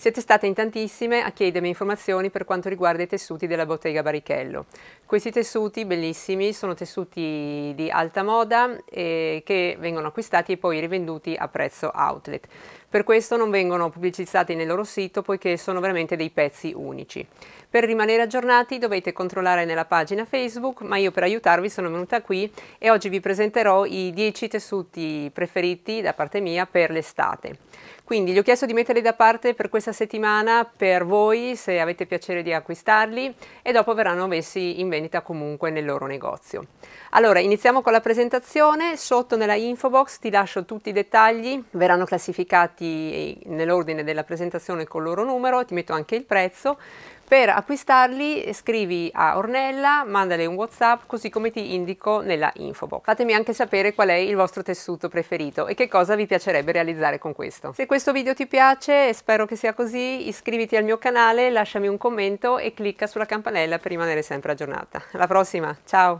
Siete state in tantissime a chiedermi informazioni per quanto riguarda i tessuti della bottega Barrichello. Questi tessuti bellissimi sono tessuti di alta moda che vengono acquistati e poi rivenduti a prezzo outlet. Per questo non vengono pubblicizzati nel loro sito poiché sono veramente dei pezzi unici. Per rimanere aggiornati dovete controllare nella pagina Facebook, ma io per aiutarvi sono venuta qui e oggi vi presenterò i 10 tessuti preferiti da parte mia per l'estate. Quindi gli ho chiesto di metterli da parte per questa settimana per voi, se avete piacere di acquistarli, e dopo verranno messi in vendita comunque nel loro negozio. Allora, iniziamo con la presentazione. Sotto nella info box ti lascio tutti i dettagli, verranno classificati nell'ordine della presentazione col loro numero, ti metto anche il prezzo. Per acquistarli scrivi a Ornella, mandale un WhatsApp così come ti indico nella info box. Fatemi anche sapere qual è il vostro tessuto preferito e che cosa vi piacerebbe realizzare con questo. Se questo video ti piace, e spero che sia così, iscriviti al mio canale, lasciami un commento e clicca sulla campanella per rimanere sempre aggiornata. Alla prossima, ciao!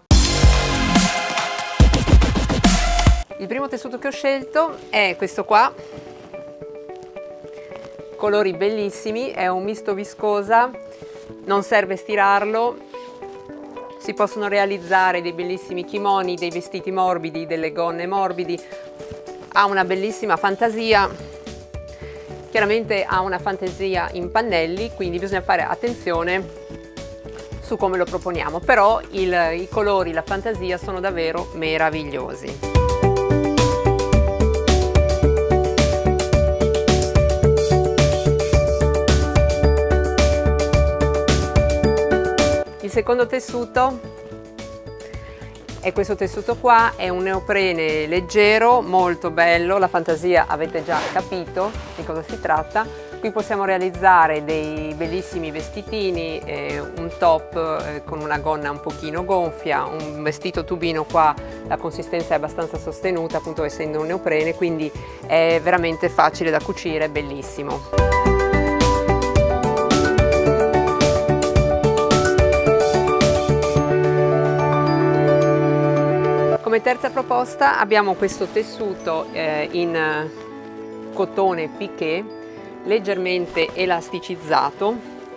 Il primo tessuto che ho scelto è questo qua, colori bellissimi, è un misto viscosa, non serve stirarlo, si possono realizzare dei bellissimi kimoni, dei vestiti morbidi, delle gonne morbidi, ha una bellissima fantasia, chiaramente ha una fantasia in pannelli, quindi bisogna fare attenzione su come lo proponiamo, però i colori, la fantasia sono davvero meravigliosi. Il secondo tessuto è questo tessuto qua, è un neoprene leggero, molto bello, la fantasia avete già capito di cosa si tratta. Qui possiamo realizzare dei bellissimi vestitini, un top con una gonna un pochino gonfia, un vestito tubino qua, la consistenza è abbastanza sostenuta appunto essendo un neoprene, quindi è veramente facile da cucire, bellissimo. Come terza proposta abbiamo questo tessuto in cotone piqué, leggermente elasticizzato,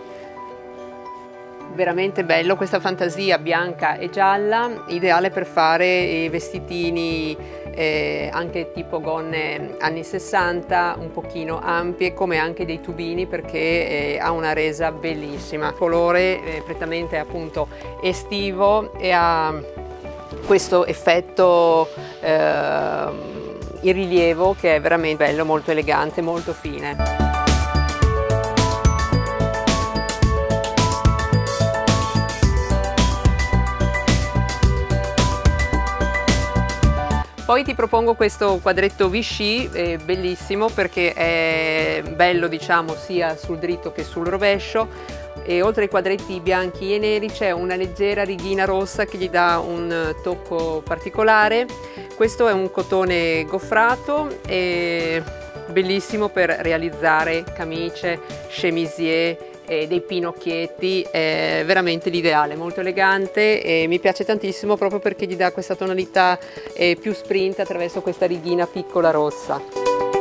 veramente bello, questa fantasia bianca e gialla, ideale per fare i vestitini anche tipo gonne anni 60, un pochino ampie, come anche dei tubini, perché ha una resa bellissima, colore prettamente appunto estivo e ha questo effetto in rilievo che è veramente bello, molto elegante, molto fine. Poi ti propongo questo quadretto Vichy, bellissimo perché è bello diciamo sia sul dritto che sul rovescio. E oltre ai quadretti bianchi e neri c'è una leggera righina rossa che gli dà un tocco particolare. Questo è un cotone goffrato e bellissimo per realizzare camicie, chemisier, dei pinocchietti, è veramente l'ideale, molto elegante e mi piace tantissimo proprio perché gli dà questa tonalità più sprint attraverso questa righina piccola rossa.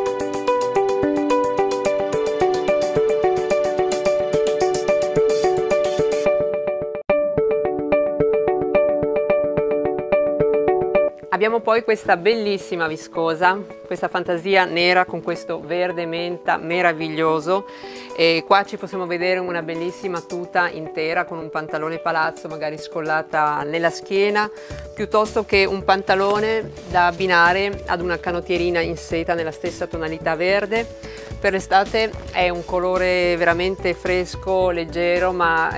Abbiamo poi questa bellissima viscosa, questa fantasia nera con questo verde menta meraviglioso, e qua ci possiamo vedere una bellissima tuta intera con un pantalone palazzo magari scollata nella schiena, piuttosto che un pantalone da abbinare ad una canottierina in seta nella stessa tonalità verde. Per l'estate è un colore veramente fresco, leggero, ma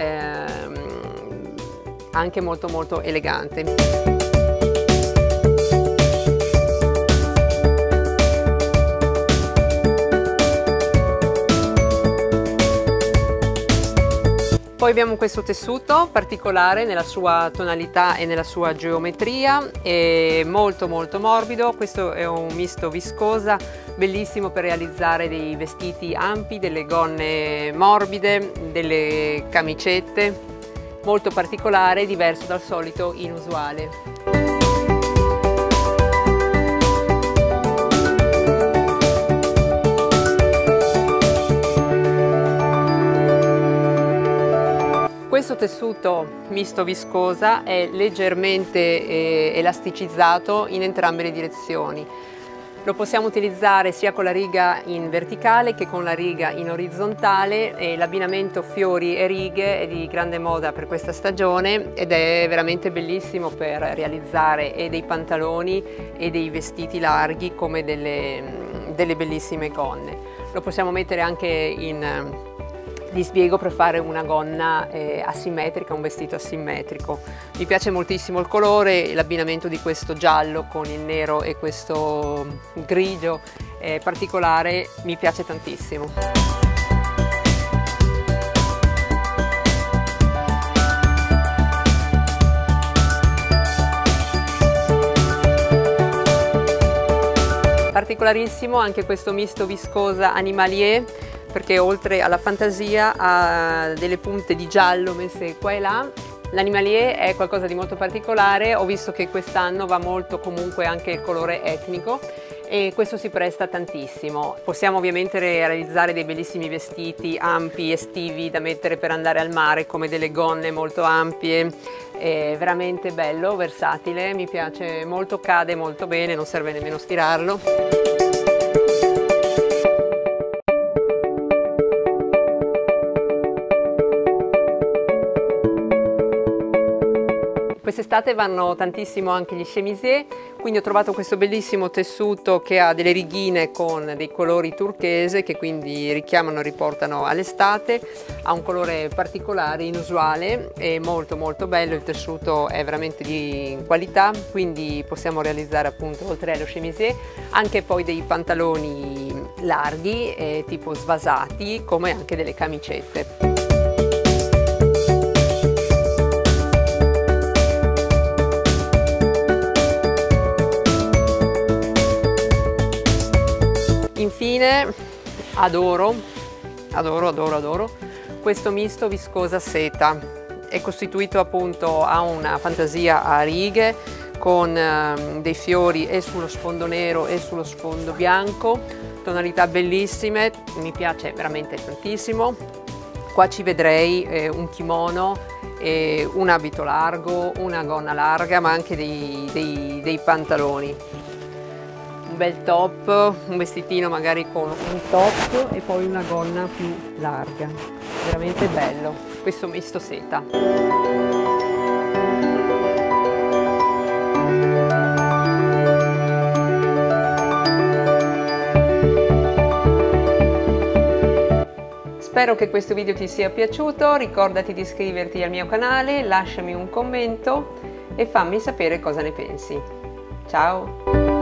anche molto molto elegante. Poi abbiamo questo tessuto particolare nella sua tonalità e nella sua geometria, è molto molto morbido. Questo è un misto viscosa, bellissimo per realizzare dei vestiti ampi, delle gonne morbide, delle camicette, molto particolare, diverso dal solito, inusuale. Questo tessuto misto viscosa è leggermente elasticizzato in entrambe le direzioni. Lo possiamo utilizzare sia con la riga in verticale che con la riga in orizzontale, e l'abbinamento fiori e righe è di grande moda per questa stagione ed è veramente bellissimo per realizzare dei pantaloni e dei vestiti larghi come delle bellissime gonne. Lo possiamo mettere anche in dispiego per fare una gonna asimmetrica, un vestito asimmetrico. Mi piace moltissimo il colore, l'abbinamento di questo giallo con il nero e questo grigio particolare mi piace tantissimo. Particolarissimo anche questo misto viscosa animalier, perché oltre alla fantasia ha delle punte di giallo messe qua e là. L'animalier è qualcosa di molto particolare, ho visto che quest'anno va molto comunque anche il colore etnico e questo si presta tantissimo. Possiamo ovviamente realizzare dei bellissimi vestiti ampi, estivi, da mettere per andare al mare, come delle gonne molto ampie. È veramente bello, versatile, mi piace molto, cade molto bene, non serve nemmeno stirarlo. Quest'estate vanno tantissimo anche gli chemisier, quindi ho trovato questo bellissimo tessuto che ha delle righine con dei colori turchese che quindi richiamano e riportano all'estate. Ha un colore particolare, inusuale e molto bello. Il tessuto è veramente di qualità, quindi possiamo realizzare appunto, oltre allo chemisier, anche poi dei pantaloni larghi tipo svasati, come anche delle camicette. Infine adoro questo misto viscosa seta. È costituito appunto, ha una fantasia a righe con dei fiori e sullo sfondo nero e sullo sfondo bianco, tonalità bellissime, mi piace veramente tantissimo. Qua ci vedrei un kimono, un abito largo, una gonna larga, ma anche dei pantaloni. Un bel top, un vestitino magari con un top e poi una gonna più larga. Veramente bello questo misto seta. Spero che questo video ti sia piaciuto, ricordati di iscriverti al mio canale, lasciami un commento e fammi sapere cosa ne pensi. Ciao!